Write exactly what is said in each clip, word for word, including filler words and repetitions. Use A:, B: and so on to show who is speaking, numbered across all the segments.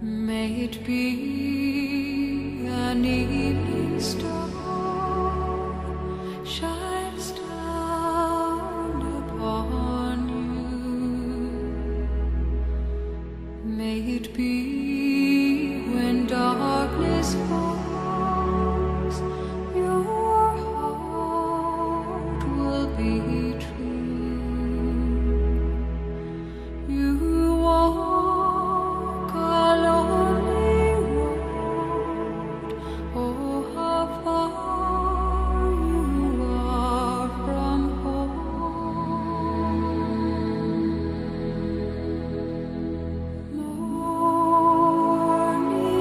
A: May it be an evening star shines down upon you. May it be when darkness falls, your heart will be true. You walk a lonely road, oh how far you are from home. Morning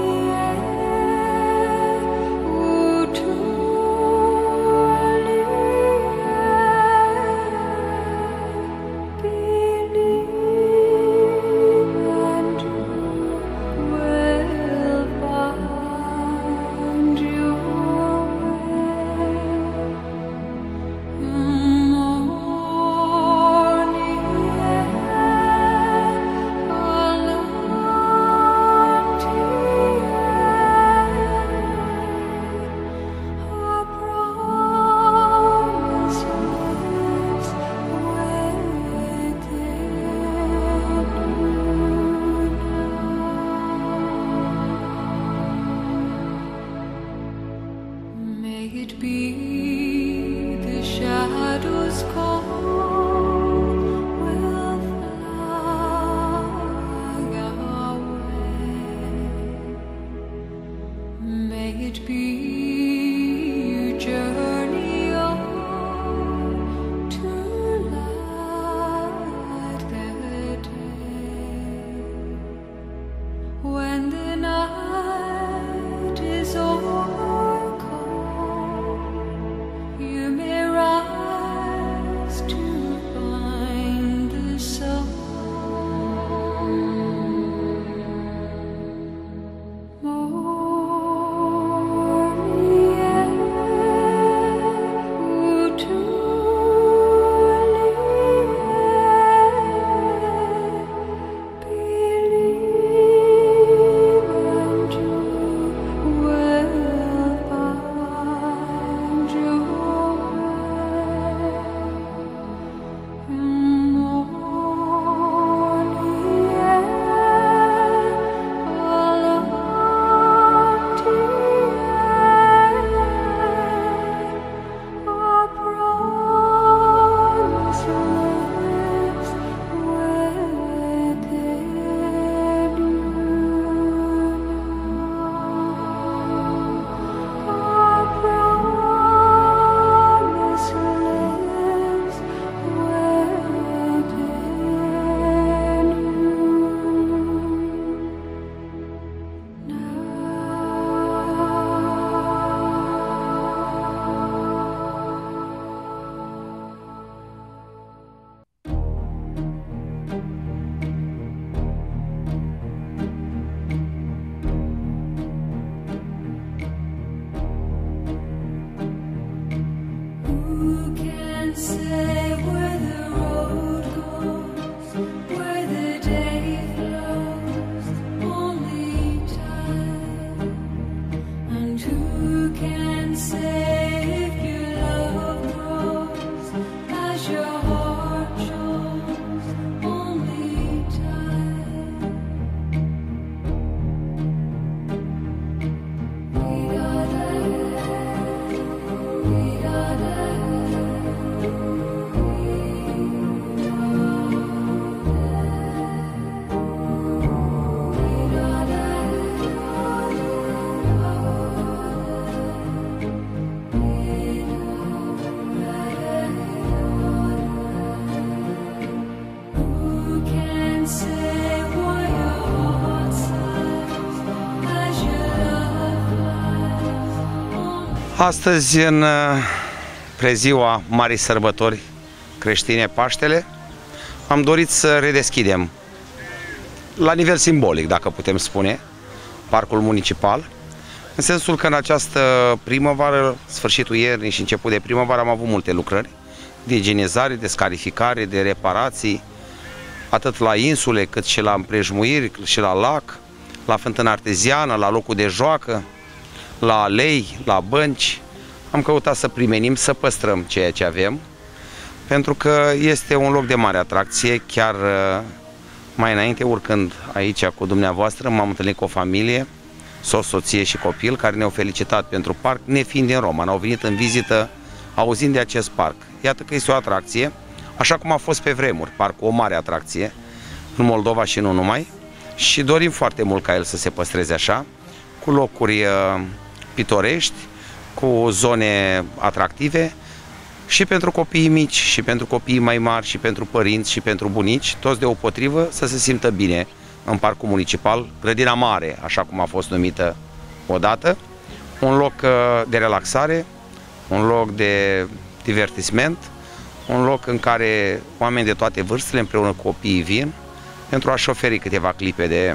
A: air, ooh, truly believe and you will find your way. Morning air, a empty air, a promise lives within you. May it be the shadows call will fly away. May it be you journey on to light the day. When the night is overcome, you may rise to find the sun. Morning air, ooh, truly believe and you will find your way. Morning air, a empty air, a promise lives within you. A promise lives within you. Who can say where the road goes, where the day flows? Only time. And who can say if your love grows as your heart shows? Only time. We gotta, we gotta, who can say why your heart sighs as your love flies?
B: Astăzi, în preziua Marii Sărbători creștine, Paștele, am dorit să redeschidem, la nivel simbolic, dacă putem spune, parcul municipal, în sensul că în această primăvară, sfârșitul iernii și început de primăvară, am avut multe lucrări de igienizare, de scarificare, de reparații, atât la insule, cât și la împrejmuiri, cât și la lac, la fântâna arteziană, la locul de joacă, la alei, la bănci. Am căutat să primenim, să păstrăm ceea ce avem, pentru că este un loc de mare atracție. Chiar mai înainte, urcând aici cu dumneavoastră, m-am întâlnit cu o familie, soț, soție și copil, care ne-au felicitat pentru parc, nefiind din Roma. Au venit în vizită auzind de acest parc. Iată că este o atracție, așa cum a fost pe vremuri, parcul, o mare atracție, în Moldova și nu numai, și dorim foarte mult ca el să se păstreze așa, cu locuri uh, pitorești, cu zone atractive, și pentru copiii mici, și pentru copiii mai mari, și pentru părinți, și pentru bunici, toți deopotrivă, să se simtă bine în parcul municipal, grădina mare, așa cum a fost numită odată, un loc de relaxare, un loc de divertisment, un loc în care oameni de toate vârstele împreună cu copiii vin pentru a-și oferi câteva clipe de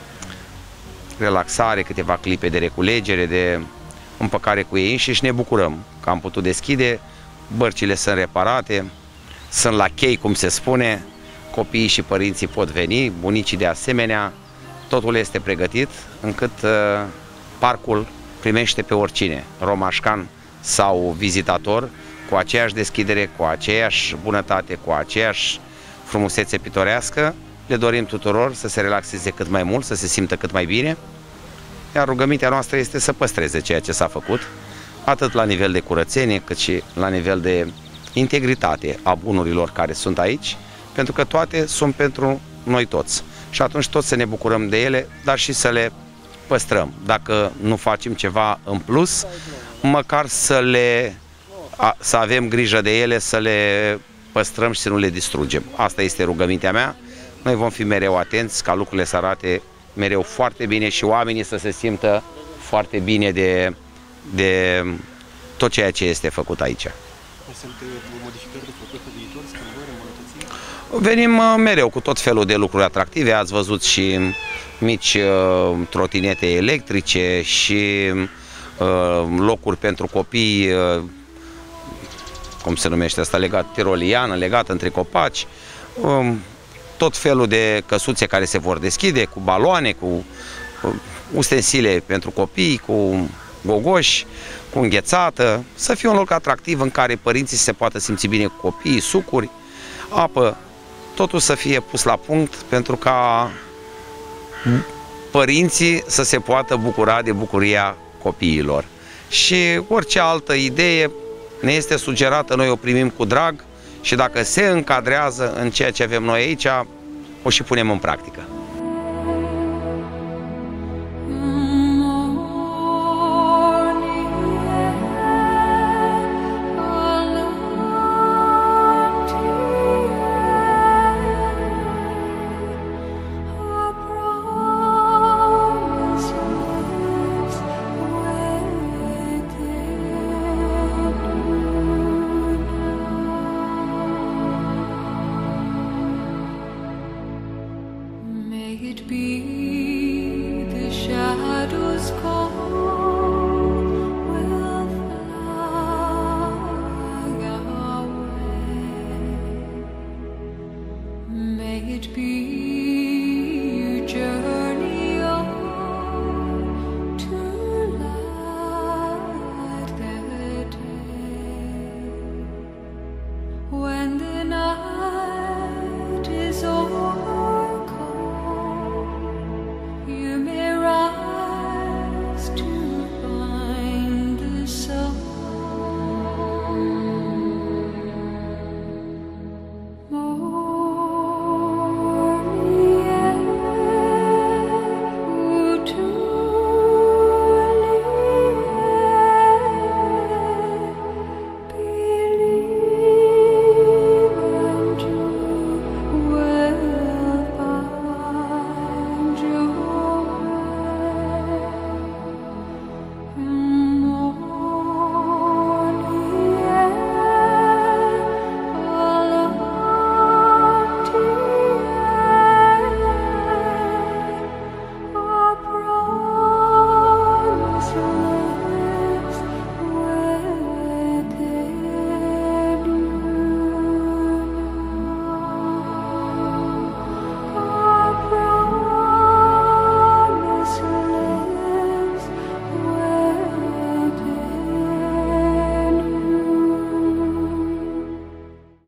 B: relaxare, câteva clipe de reculegere, de împăcare cu ei și ne bucurăm că am putut deschide, bărcile sunt reparate, sunt la chei, cum se spune, copiii și părinții pot veni, bunicii de asemenea, totul este pregătit încât uh, parcul primește pe oricine, romașcan sau vizitator, cu aceeași deschidere, cu aceeași bunătate, cu aceeași frumusețe pitorească. Le dorim tuturor să se relaxeze cât mai mult, să se simtă cât mai bine, iar rugămintea noastră este să păstreze ceea ce s-a făcut, atât la nivel de curățenie, cât și la nivel de integritate a bunurilor care sunt aici, pentru că toate sunt pentru noi toți. Și atunci toți să ne bucurăm de ele, dar și să le păstrăm. Dacă nu facem ceva în plus, măcar să, le, a, să avem grijă de ele, să le păstrăm și să nu le distrugem. Asta este rugămintea mea. Noi vom fi mereu atenți ca lucrurile să arate mereu foarte bine și oamenii să se simtă foarte bine de, de tot ceea ce este făcut aici.
C: Sunt modificări de făcut pe viitor, schimbări, îmbunătățiri?
B: Venim mereu cu tot felul de lucruri atractive. Ați văzut și mici uh, trotinete electrice și uh, locuri pentru copii, uh, cum se numește asta, legat, tiroliană, legat între copaci, uh, tot felul de căsuțe care se vor deschide, cu baloane, cu uh, ustensile pentru copii, cu gogoși, cu înghețată, să fie un loc atractiv în care părinții se poată simți bine cu copiii, sucuri, apă, totul să fie pus la punct pentru ca părinții să se poată bucura de bucuria copiilor. Și orice altă idee ne este sugerată, noi o primim cu drag și dacă se încadrează în ceea ce avem noi aici, o și punem în practică.
A: May it be the shadow